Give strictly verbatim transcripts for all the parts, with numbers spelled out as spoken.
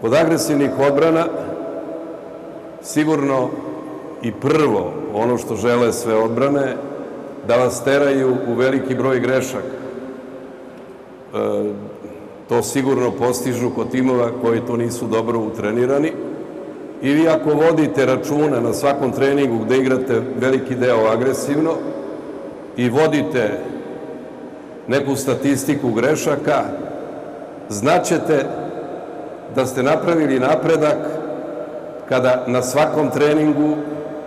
Kod agresivnih odbrana sigurno i prvo ono što žele sve odbrane da vas teraju u veliki broj grešaka. To sigurno postižu kod timova koji to nisu dobro utrenirani i vi ako vodite računa na svakom treningu gde igrate veliki deo agresivno i vodite neku statistiku grešaka, znaćete da ste napravili napredak kada na svakom treningu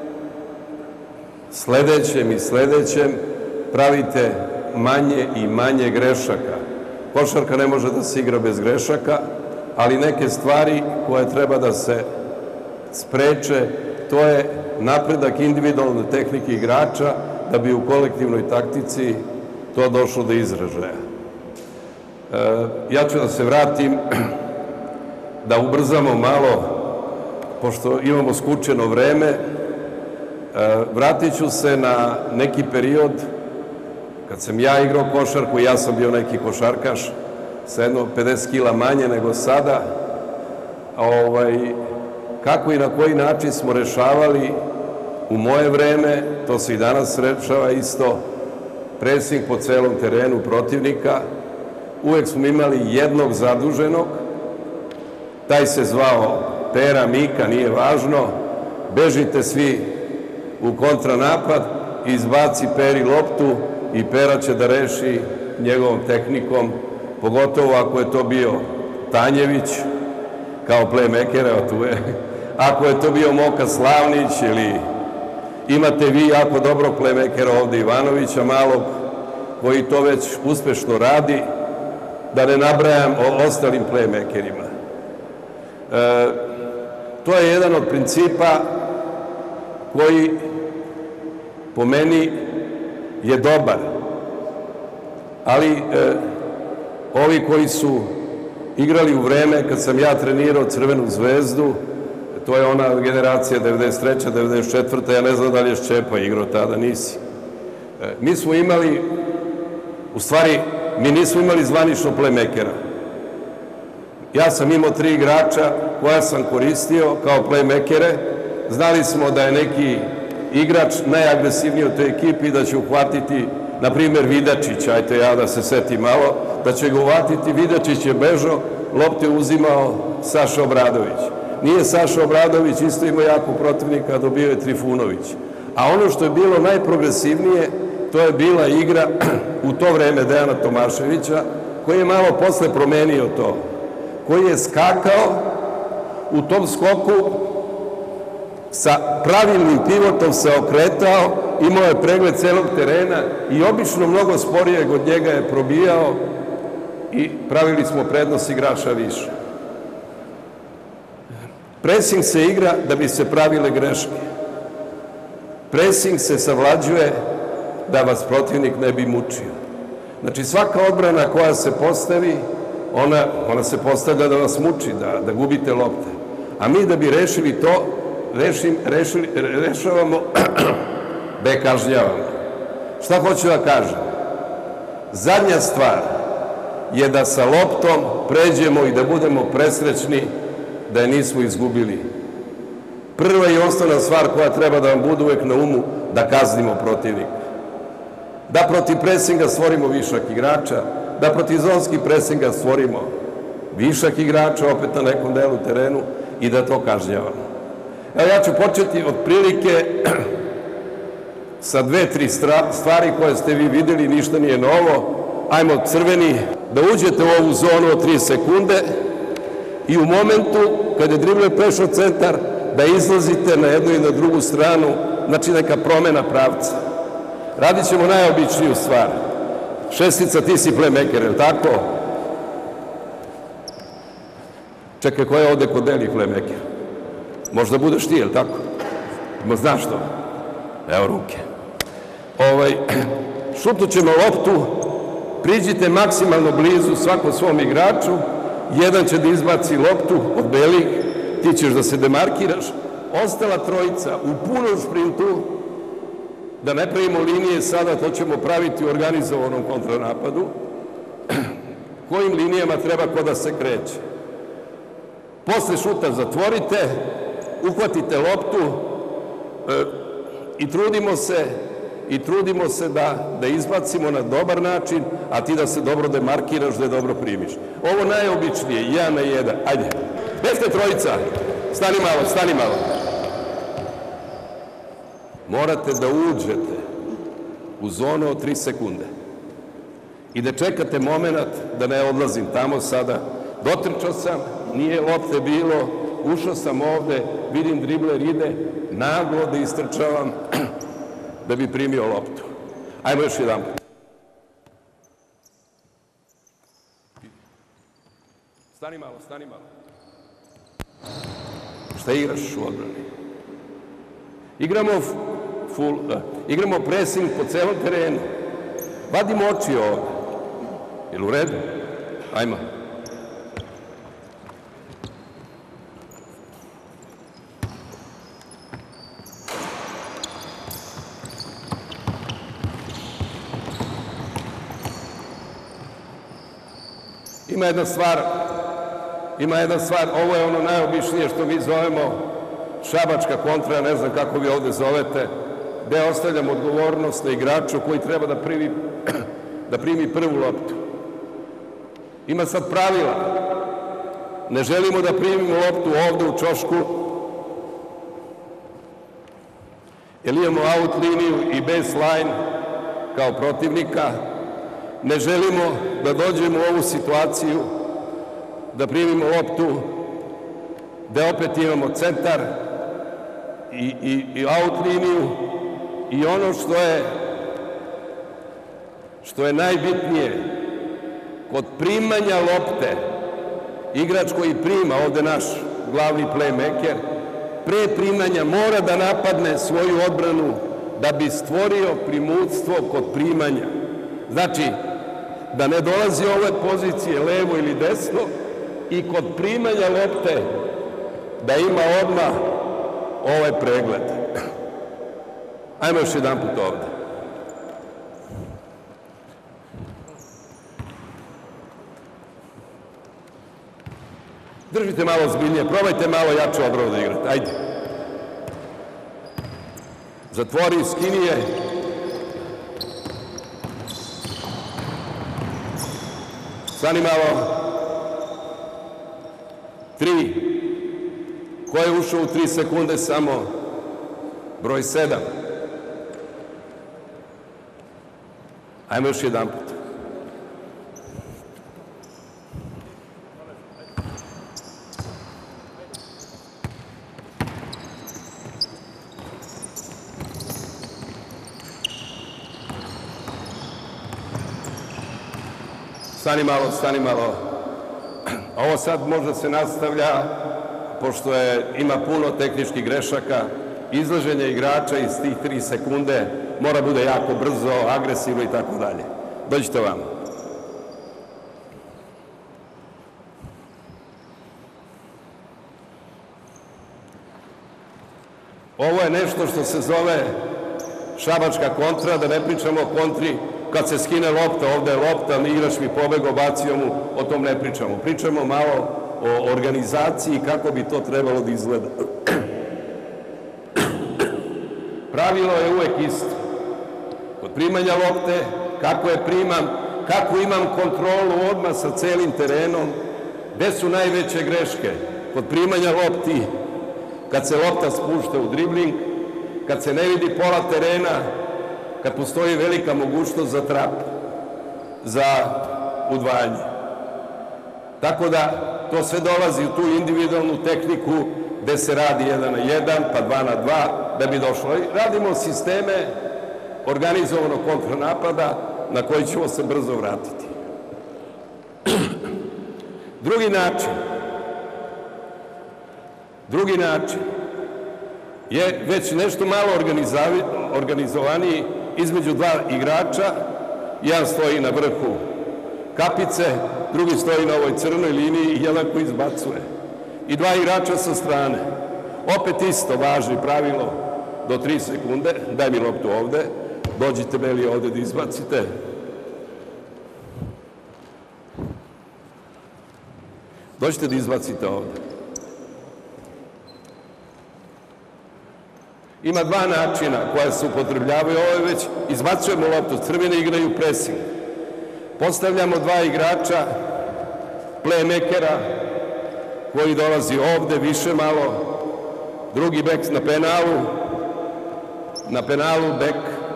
sledećem i sledećem pravite manje i manje grešaka. Košarka ne može da se igra bez grešaka, ali neke stvari koje treba da se spreče, to je napredak individualne tehnike igrača da bi u kolektivnoj taktici to došlo do izražaja. Ja ću da se vratim, da ubrzamo malo, pošto imamo skučeno vreme, vratit ću se na neki period kad sam ja igrao košarku, ja sam bio neki košarkaš, sa jedno pedeset kila manje nego sada, kako i na koji način smo rešavali u moje vreme, to se i danas rešava isto, presing po celom terenu protivnika. Uvek smo imali jednog zaduženog, taj se zvao Pera, Mika, nije važno, bežite svi u kontranapad, izbaci Peri loptu i Pera će da reši njegovom tehnikom, pogotovo ako je to bio Tanjević, kao playmaker, evo tu je, ako je to bio Moka Slavnić ili imate vi jako dobrog playmakera ovde Ivanovića malog, koji to već uspešno radi, da ne nabrajam o ostalim playmakerima. To je jedan od principa koji po meni je dobar, ali ovi koji su igrali u vreme kad sam ja trenirao Crvenu zvezdu, to je ona generacija devedeset treća devedeset četvrta ja ne znam da li je Šćepa igrao tada, nisi. Mi smo imali, u stvari, mi nismo imali zvanično playmakera. Ja sam imao tri igrača koja sam koristio kao playmakere. Znali smo da je neki igrač najagresivniji u toj ekipi, da će uhvatiti, na primjer, Vidačić, ajte ja da se setim malo, da će ga uhvatiti, Vidačić je bežao, lopte je uzimao Saša Obradović. Nije Saša Obradović isto imao jako protivnika, dobio je Trifunović. A ono što je bilo najprogresivnije, to je bila igra u to vreme Dejana Tomaševića, koji je malo posle promenio to, koji je skakao u tom skoku, sa pravilnim pivotom se okretao, imao je pregled celog terena i obično mnogo sporije od njega je probijao i pravili smo prednost igrača više. Presing se igra da bi se pravile greške. Presing se savlađuje da vas protivnik ne bi mučio. Znači svaka odbrana koja se postavi, ona se postavlja da vas muči, da gubite lopte. A mi da bi rešili to, rešavamo da je kažnjavamo. Šta hoću da kažem? Zadnja stvar je da sa loptom pređemo i da budemo presrećni da je nismo izgubili. Prva i osnovna stvar koja treba da vam bude uvek na umu, da kaznimo protivnika. Da protiv presinga stvorimo višak igrača, da protiv zonskih presinga stvorimo višak igrača opet na nekom delu terenu i da to kažnjavamo. Evo ja ću početi otprilike sa dve, tri stvari koje ste vi videli, ništa nije novo. Ajmo crveni, da uđete u ovu zonu od tri sekunde i u momentu kad je dribler prešao centar, da izlazite na jednu i na drugu stranu, znači neka promena pravca. Radit ćemo najobičniju stvar. Šestica, ti si playmaker, je li tako? Čekaj, ko je ovde kod Deli playmaker? Možda budeš ti, je li tako? Znaš to? Evo ruke. Šutnut ćemo loptu, priđite maksimalno blizu svakom svom igraču, jedan će da izbaci loptu od belih, ti ćeš da se demarkiraš, ostala trojica u punom šprintu, da ne pravimo linije sada, to ćemo praviti u organizovanom kontranapadu, kojim linijama treba ko da se kreće. Posle šuta zatvorite, uhvatite loptu i trudimo se i trudimo se da, da izbacimo na dobar način, a ti da se dobro demarkiraš, da je dobro primiš. Ovo najobičnije, jedan na jedan. Ajde, beste trojica, stani malo, stani malo. Morate da uđete u zonu od tri sekunde i da čekate moment da ne odlazim tamo sada. Dotrčao sam, nije lopte bilo, ušao sam ovde, vidim dribler ide, naglo da istrčavam da bi primio loptu. Ajmo još jedan put. Stani malo, stani malo. Šta igraš u odbrani? Igramo full, igramo pressing po celom terenu. Vadimo oči ovde. Jel u redu? Ajmo. Ima jedna stvar, ima jedna stvar, ovo je ono najobičnije što mi zovemo šabačka kontra, ne znam kako vi ovde zovete, gde ostavljam odgovornost na igraču koji treba da primi, da primi prvu loptu. Ima sad pravila. Ne želimo da primimo loptu ovde u ćošku, jer imamo out liniju i baseline kao protivnika. Ne želimo da dođemo u ovu situaciju da primimo loptu gde opet imamo centar i, i, i out liniju i ono što je što je najbitnije kod primanja lopte, igrač koji prima, ovde naš glavni playmaker, pre primanja mora da napadne svoju odbranu da bi stvorio primutstvo kod primanja. Znači, da ne dolazi ove pozicije levo ili desno i kod primanja lopte da ima odmah ovaj pregled. Ajmo još jedan put ovde. Držite malo zbiljnije, probajte malo jače odbranu da igrate. Ajde. Zatvori, skini je. Stani malo. Tri. Ko je ušao u tri sekunde samo? Broj sedam. Ajmo još jedan put. Stani malo, stani malo. Ovo sad možda se nastavlja, pošto je, ima puno tehničkih grešaka, izlaženje igrača iz tih tri sekunde mora bude jako brzo, agresivno i tako dalje. Dođite vam. Ovo je nešto što se zove šabačka kontra, da ne pričamo o kontri kad se skine lopta, ovde je lopta, igrač mi pobegao, bacio mu, o tom ne pričamo. Pričamo malo o organizaciji, kako bi to trebalo da izgleda. Pravilo je uvek isto. Kod primanja lopte, kako je primam, kako imam kontrolu odmah sa celim terenom, gde su najveće greške? Kod primanja lopti, kad se lopta spušta u dribling, kad se ne vidi pola terena, kad postoji velika mogućnost za trap, za udvajanje. Tako da to sve dolazi u tu individualnu tehniku gde se radi jedan na jedan, pa dva na dva, da bi došlo. Radimo sisteme organizovanog kontranapada na koji ćemo se brzo vratiti. Drugi način, drugi način je već nešto malo organizovaniji između dva igrača. Jedan stoji na vrhu kapice, drugi stoji na ovoj crnoj liniji i jedan koji izbacuje. I dva igrača sa strane. Opet isto važi pravilo do tri sekunde. Daj mi loptu ovde. Dođite Beli ovde da izbacite. Dođite da izbacite ovde. Ima dva načina koja se upotrebljavaju. Ovo je već, izbacujemo loptu, crveni igraju presing. Postavljamo dva igrača, playmakera, koji dolazi ovde više malo, drugi bek na penalu, na penalu bek,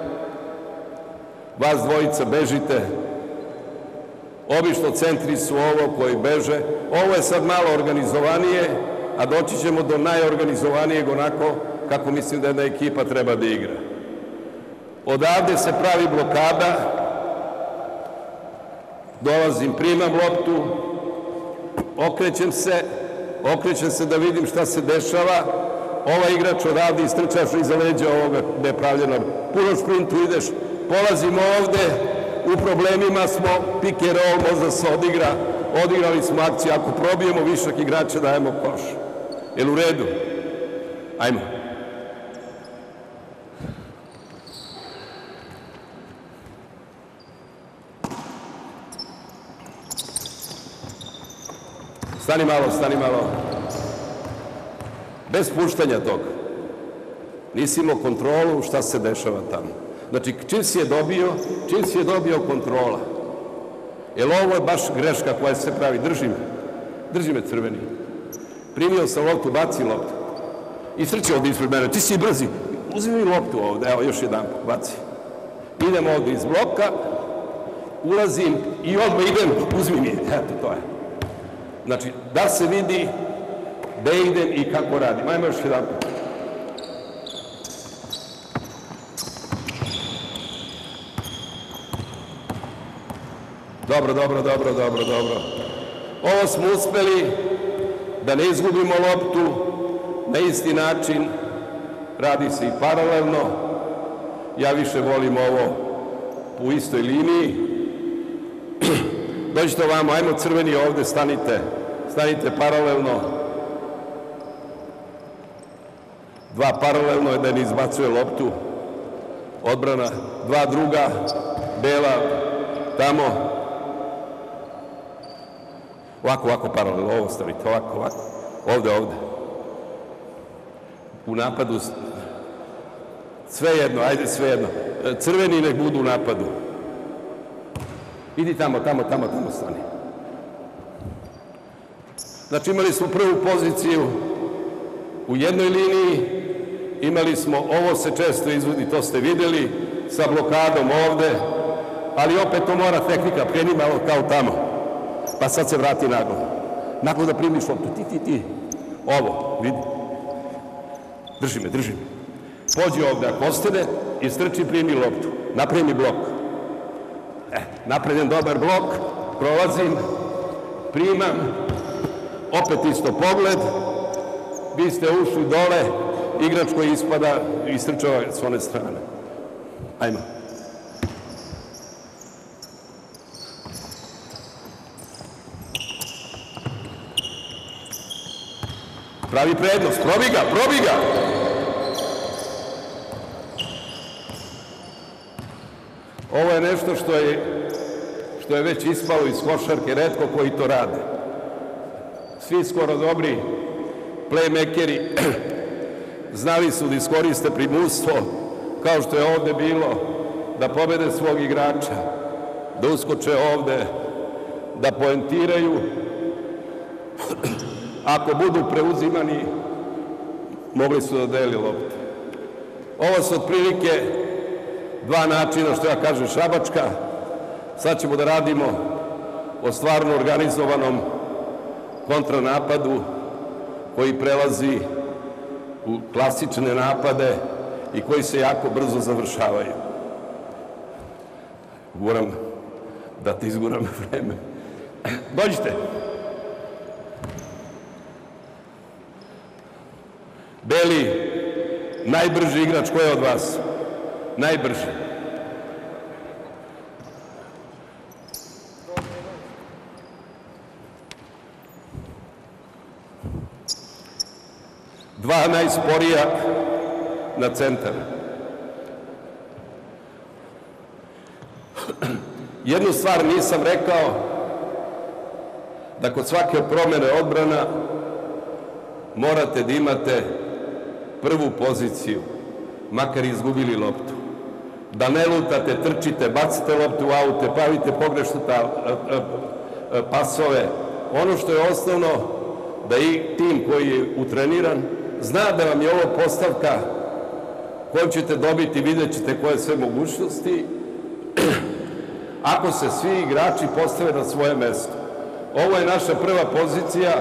vas dvojica bežite, obično centri su ovo koji beže, ovo je sad malo organizovanije, a doći ćemo do najorganizovanijeg onako kako mislim da jedna ekipa treba da igra. Odavde se pravi blokada, dolazim, primam loptu, okrećem se, okrećem se da vidim šta se dešava, ovaj igrač odavde istrčaš iza leđa ovoga gde je pravljeno, puno sprintu ideš, polazimo ovde, u problemima smo, pick and roll možda se odigra, odigrali smo akciju, ako probijemo višak igrača dajemo koš. Jel u redu? Ajmo. Stani malo, stani malo. Bez puštanja toga. Nisi imao kontrolu šta se dešava tamo. Znači, čim si je dobio, čim si je dobio kontrola. Jer ovo je baš greška koja se pravi. Drži me. Drži me crveni. Primio sam loptu, baci loptu. I srči ovdje ispred mene. Ti si brzi. Uzmi mi loptu ovdje. Evo, još jedan. Baci. Idem ovdje iz bloka. Ulazim i odmah idem. Uzmi mi. Eto, to je. Znači, da se vidi gde idem i kako radim. Ajmo još jedan. Dobro, dobro, dobro, dobro, dobro. Ovo smo uspeli da ne izgubimo loptu na isti način. Radi se i paralelno. Ja više volim ovo u istoj liniji. Dođite ovamo, ajmo crveni ovde, stanite. Stanite paralelno. Dva paralelno je da ne izbacuje loptu. Odbrana. Dva druga. Bela. Tamo. Ovako, ovako paralelno. Ovo stavite. Ovako, ovako. Ovde, ovde. U napadu. Sve jedno, ajde sve jedno. Crveni nek budu u napadu. Idi tamo, tamo, tamo, tamo stani. Znači imali smo prvu poziciju u jednoj liniji, imali smo, ovo se često izvodi, to ste videli, sa blokadom ovde, ali opet to mora tehnika, kreni malo kao tamo, pa sad se vrati naglo. Nakon da primiš loptu, ti, ti, ti, ovo, vidi. Drži me, drži me. Pođi ovde, ako ostane, i strči, primi loptu, napremi blok. E, napravim dobar blok, prolazim, primam, opet isto pogled, vi ste ušli dole, igrač koji ispada i istrčava s one strane. Ajmo. Pravi prednost, probi ga, probi ga! Ovo je nešto što je, što je već ispalo iz košarke, retko koji to rade. Svi skoro dobri playmakeri znali su da iskoriste primustvo, kao što je ovde bilo, da pobede svog igrača, da uskoče ovde, da poentiraju. Ako budu preuzimani, mogli su da deli lopte. Ovo su otprilike dva načina, što ja kažem, šabačka. Sad ćemo da radimo o stvarno organizovanom kontranapadu koji prelazi u klasične napade i koji se jako brzo završavaju. Guram da ti izguram vreme. Dođite. Beli, najbrži igrač, ko je od vas? Najbrži. Dva najsporija na centar. Jednu stvar nisam rekao, da kod svake promene odbrana morate da imate prvu poziciju makar izgubili loptu. Da ne lutate, trčite, bacite loptu u aute, pravite pogrešne pasove. Ono što je osnovno, da i tim koji je utreniran zna da vam je ovo postavka koju ćete dobiti, vidjet ćete koje sve mogućnosti, ako se svi igrači postave na svoje mesto. Ovo je naša prva pozicija.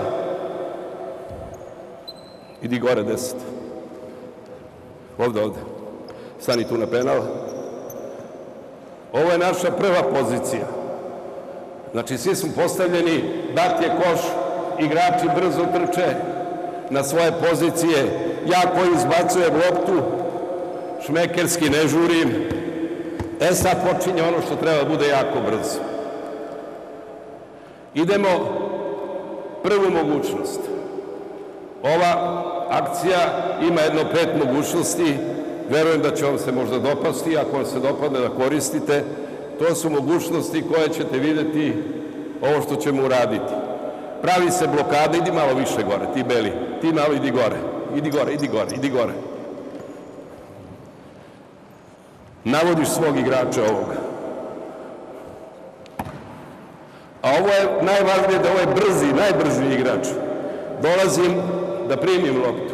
Idi gore, deset. Ovde, ovde. Stani tu na penal. Ovo je naša prva pozicija. Znači, svi smo postavljeni, dat je koš, igrači brzo trče na svoje pozicije, ja koji izbacujem loptu, šmekerski ne žurim. E sad počinje ono što treba bude jako brzo. Idemo prvu mogućnost. Ova akcija ima jedno pet mogućnosti, verujem da će vam se možda dopasti, ako vam se dopadne da koristite. To su mogućnosti koje ćete vidjeti ovo što ćemo uraditi. Pravi se blokada, idi malo više gore, ti beli, ti malo idi gore, idi gore, idi gore, idi gore. Navodiš svog igrača ovoga. A ovo je najvažnije, da ovo je brzi, najbrži igrač. Dolazim da primim loptu.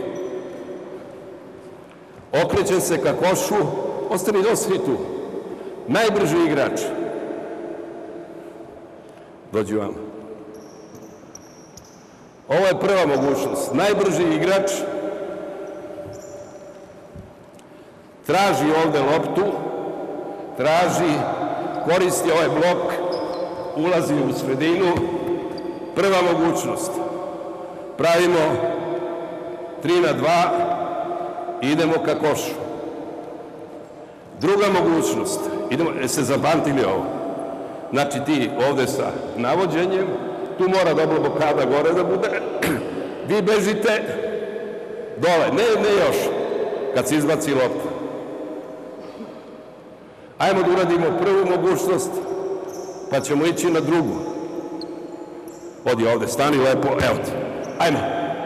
Okrećem se ka košu, ostani dosvi tu. Najbrži igrač. Dođi vam. Ovo je prva mogućnost. Najbrži igrač traži ovde loptu, traži, koristi ovaj blok, ulazi u sredinu. Prva mogućnost. Pravimo tri na dva i idemo ka košu. Druga mogućnost. Idemo, se zapamtili ovo. Znači ti ovde sa navođenjem, tu mora dobro blokada gore da bude. Vi bežite dole, ne, ne još, kad se izbaci lopta. Ajmo da uradimo prvu mogućnost, pa ćemo ići na drugu. Odi ovde, stani lepo, evo ti. Ajmo.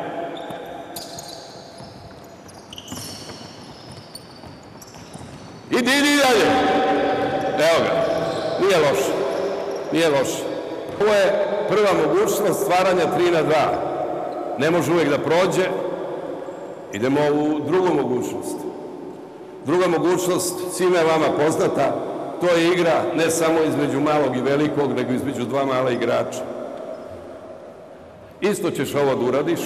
Idi, idi dalje. Evo ga. Nije loše. Nije loše. Ovo je prva mogućnost stvaranja tri na dva. Ne može uvijek da prođe. Idemo u drugu mogućnost. Druga mogućnost, svima je vama poznata, to je igra ne samo između malog i velikog, nego između dva mala igrača. Isto ćeš ovo da uradiš.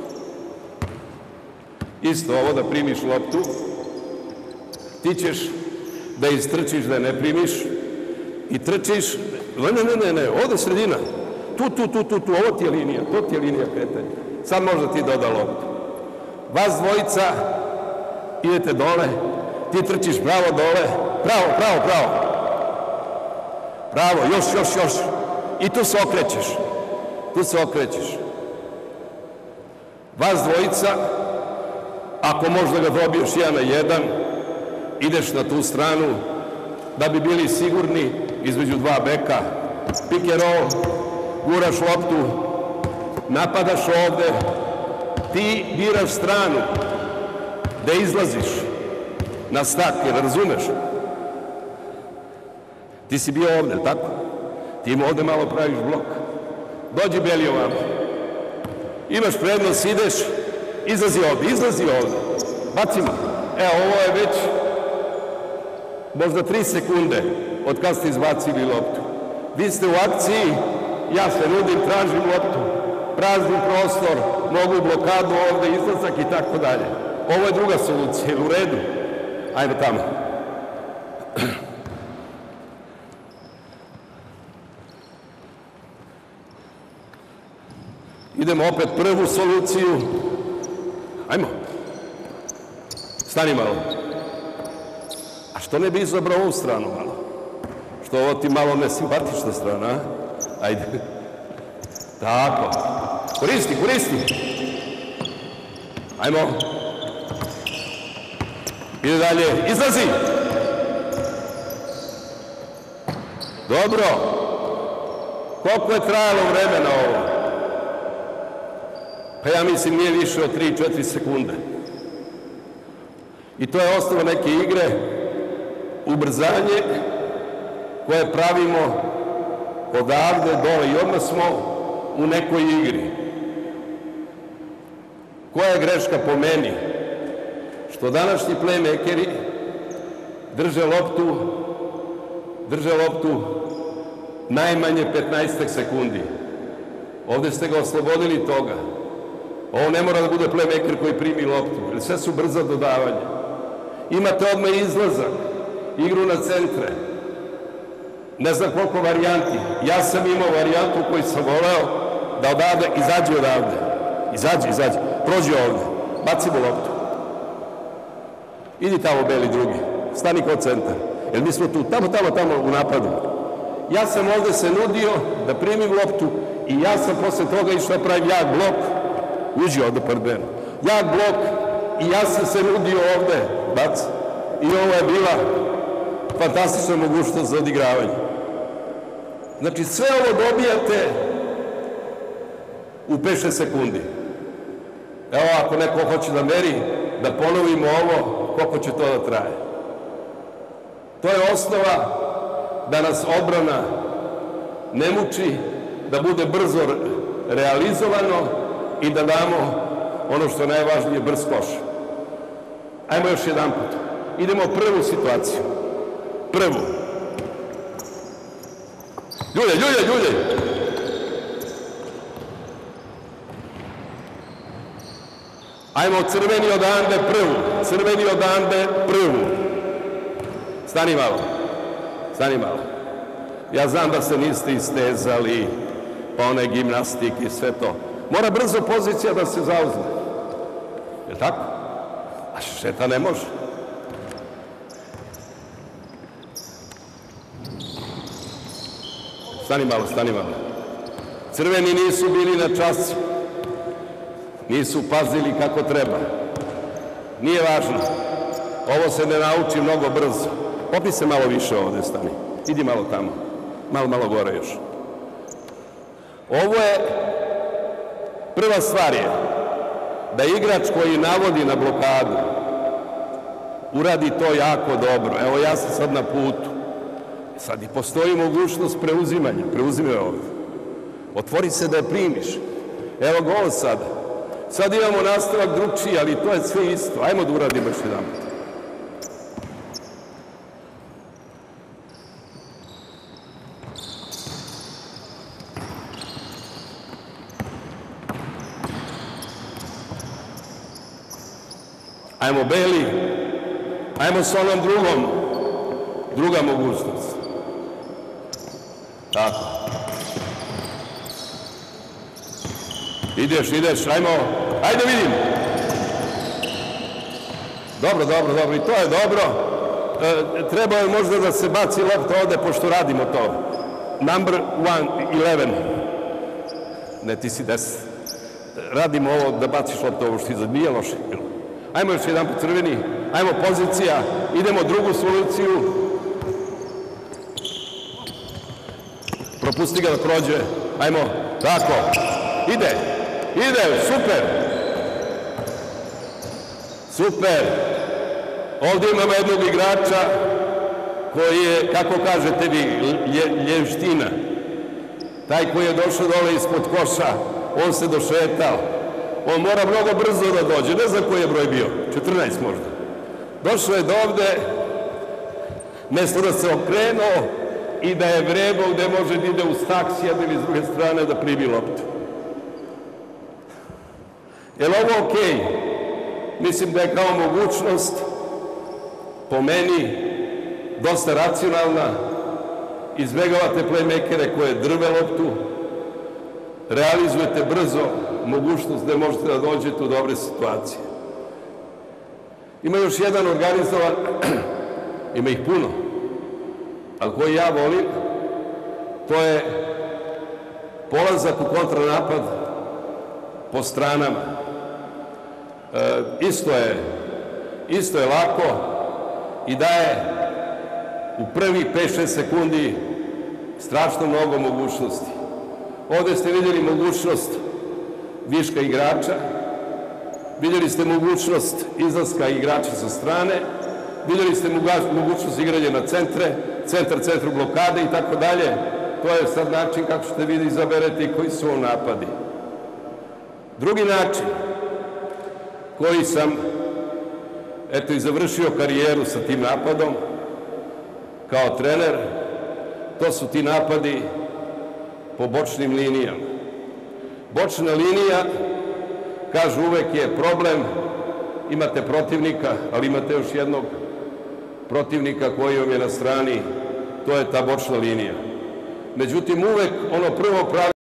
Isto ovo da primiš loptu. Ti ćeš da istrčiš, da je ne primiš. I trčiš, ne, ne, ne, ne, ovde sredina. Tu, tu, tu, tu, tu, ovo ti je linija, to ti je linija kretanja. Sad možda ti doda loptu. Vas dvojica idete dole, ti trčiš pravo dole, pravo, pravo, pravo. Pravo, još, još, još. I tu se okrećeš. Tu se okrećeš. Vas dvojica, ako možda ga dobiješ jedan na jedan, ideš na tu stranu, da bi bili sigurni između dva beka. Pick and roll, guraš loptu, napadaš ovde, ti biraš stranu, da izlaziš na stak, jer razumeš? Ti si bio ovde, tako? Ti im ovde malo praviš blok. Dođi beli ovamo. Imaš prednost, ideš, izlazi ovde, izlazi ovde. Bacimo. Evo, ovo je već možda tri sekunde od kada ste izbacili loptu. Vi ste u akciji, ja se nudim, tražim loptu, prazni prostor, mogu blokadu ovde, izlazak i tako dalje. Ovo je druga solucija, u redu? Ajde tamo. Idemo opet prvu soluciju. Ajmo. Stani malo. A što ne bi izabrao ovu stranu malo? Što ovo ti malo nesimpatična strana, a? Ajde. Tako. Koristi, koristi. Ajmo. Ide dalje. Izlazi. Dobro. Koliko je trajalo vremena ovo? Pa ja mislim nije više od tri četiri sekunde. I to je osnova neke igre, ubrzanje koje pravimo odavde, dole i odmah smo u nekoj igri. Koja je greška po meni? Što današnji playmakeri drže loptu, drže loptu najmanje petnaest sekundi. Ovde ste ga oslobodili toga. Ovo ne mora da bude playmaker koji primi loptu, jer sve su brza dodavanja. Imate odmah izlazak, igru na centre. Ne znam koliko varijanti. Ja sam imao varijantu koju sam voleo da odavde, izađi odavde. Izađi, izađi. Prođi ovde. Bacimo loptu. Idi tamo beli drugi. Stani kod centra. Jer mi smo tu, tamo, tamo, tamo u napadu. Ja sam ovde se nudio da primim loptu i ja sam posle toga išao da pravim jak blok. Uđi ovde pred mene. Jak blok i ja sam se nudio ovde. Bac. I ovo je bila fantastična mogućnost za odigravanje. Znači, sve ovo dobijate u pet šest sekundi. Evo, ako neko hoće da meri, da ponovimo ovo, koliko će to da traje. To je osnova da nas odbrana ne muči, da bude brzo realizovano i da damo ono što je najvažnije, brz koš. Ajmo još jedan put. Idemo prvu situaciju. Prvu. Ljulje, ljulje, ljulje. Ajmo crveni odande prvu. Crveni odande prvu. Stani malo. Stani malo. Ja znam da se niste istezali, pa one gimnastik i sve to. Mora brzo pozicija da se zauzme. Je tako? A šeta ne može. Stani malo, stani malo. Crveni nisu bili na času. Nisu pazili kako treba. Nije važno. Ovo se ne nauči mnogo brzo. Popi se malo više ovde, stani. Idi malo tamo. Malo, malo gore još. Ovo je, prva stvar je da igrač koji navodi na blokadu uradi to jako dobro. Evo, ja sam sad na putu. Sad i postoji mogućnost preuzimanja. Preuzimaj ovde. Otvori se da je primiš. Evo gol sada. Sad imamo nastavak drugčiji, ali to je sve isto. Ajmo da uradimo još jedan put. Ajmo beli. Ajmo s onom drugom. Druga mogućnost. Tako. Ideš, ideš, ajmo, ajde vidim. Dobro, dobro, dobro, i to je dobro. E, treba je možda da se baci lopta ovde, pošto radimo to. Number one, eleven. Ne, ti si deset. Radimo ovo da baciš lopta ovo što iza, nije loše. Ajmo još jedan po crveni, ajmo pozicija, idemo drugu soluciju. Propusti ga da prođe, ajmo, tako, ide, ide, super, super, ovdje imamo jednog igrača koji je, kako kažete vi, lje, ljevština, taj koji je došao dole ispod koša, on se došetao, on mora mnogo brzo da dođe, ne znam koji je broj bio, četrnaest možda, došao je do ovde, mesto da se okrenuo, i da je vrebao gde može da ide uz tak s jedne ili s druge strane da primi loptu. Je li ovo okej? Mislim da je kao mogućnost, po meni, dosta racionalna. Izbegavate playmakere koje drve loptu, realizujete brzo mogućnost gde možete da dođete u dobre situacije. Ima još jedan organizovan, ima ih puno, ali koji ja volim, to je polazak u kontranapad po stranama. E, isto je, isto je lako i daje u prvi pet šest sekundi strašno mnogo mogućnosti. Ovde ste vidjeli mogućnost viška igrača, vidjeli ste mogućnost izlaska igrača sa strane, vidjeli ste mogućnost igranja na centre, centar, centru blokade i tako dalje. To je sad način kako ćete vi da izaberete i koji su ovo napadi. Drugi način koji sam, eto, i završio karijeru sa tim napadom kao trener, to su ti napadi po bočnim linijama. Bočna linija, kažu, uvek je problem, imate protivnika, ali imate još jednog protivnika koji vam je na strani, to je ta bočna linija. Međutim, uvek ono prvo pravilo